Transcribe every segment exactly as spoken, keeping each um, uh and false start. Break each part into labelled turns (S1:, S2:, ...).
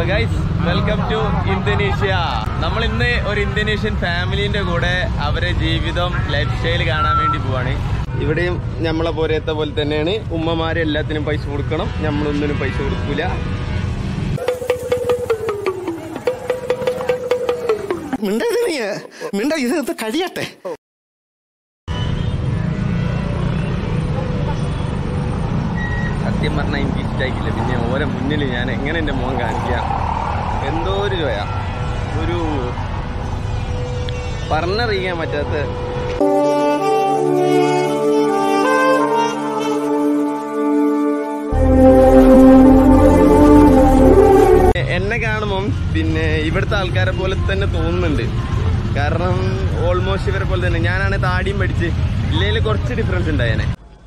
S1: അപ്പൊ guys welcome to Indonesia. നമ്മൾ ഇന്ന് ഒരു ഇന്തോനേഷ്യൻ ഫാമിലിന്റെ കൂടെ അവരെ ജീവിതം ലൈഫ് സ്റ്റൈൽ കാണാൻ വേണ്ടി പോവാണ്. ഇവിടെയും നമ്മളെ പോരത്തെ പോലെ തന്നെയാണ്. ഉമ്മമാര് എല്ലാത്തിനും പൈസ കൊടുക്കണം, നമ്മളൊന്നിനും പൈസ കൊടുക്കൂല.
S2: ഇത് കഴിയട്ടെ.
S1: സത്യം പറഞ്ഞാൽ എനിക്ക് ഇഷ്ടമായിക്കില്ല. പിന്നെ ഓരോ മുന്നിൽ ഞാൻ എങ്ങനെ എൻ്റെ മോൻ കാണിക്കാം, എന്തോ ഒരു ചോയ, ഒരു പറഞ്ഞറിയിക്കാൻ പറ്റാത്ത. എന്നെ കാണുമ്പം പിന്നെ ഇവിടുത്തെ ആൾക്കാരെ പോലെ തന്നെ തോന്നുന്നുണ്ട്. കാരണം ഓൾമോസ്റ്റ് ഇവരെ പോലെ തന്നെ. ഞാനാണ് താടിയും പഠിച്ച് ഇല്ലെങ്കിൽ കുറച്ച് ഡിഫറൻസ് ഉണ്ടായേനെ.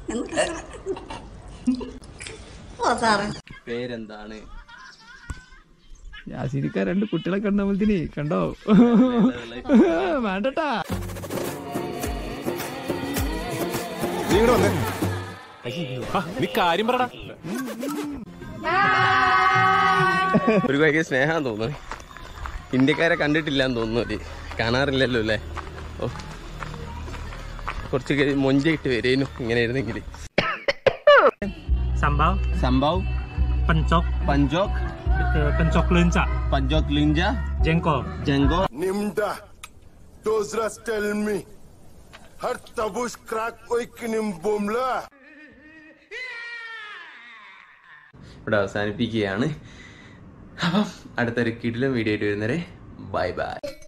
S1: പേരെന്താണ്?
S3: യാസിനിക്ക രണ്ട് കുട്ടികളെ കണ്ടപ്പോഴത്തേന് കണ്ടോ വേണ്ടട്ടാ.
S4: നീ കാര്യം പറടാ.
S1: ഒരു ഭയങ്കര സ്നേഹം തോന്നുന്നു. ഇന്ത്യക്കാരെ കണ്ടിട്ടില്ലാന്ന് തോന്നുന്നു. കാണാറില്ലല്ലോ അല്ലേ? ഓ, കുറച്ച് മൊഞ്ചിട്ട് വരേനു ഇങ്ങനെ ആയിരുന്നെങ്കിൽ.
S5: Sambal,
S1: സംഭവ്,
S5: pencok,
S1: പഞ്ചോക്,
S5: uh, pencok lenca,
S1: പഞ്ചോക് ലിഞ്ച,
S5: jengkol.
S1: ജംഗോ.
S6: Nimda, those rats tell me, her tabush crack oikinim bomla.
S1: ഇവിടെ അവസാനിപ്പിക്കുകയാണ്. അപ്പം അടുത്തൊരു കിടിലം വീഡിയോ ആയിട്ട് വരുന്നവരെ ബൈ ബൈ.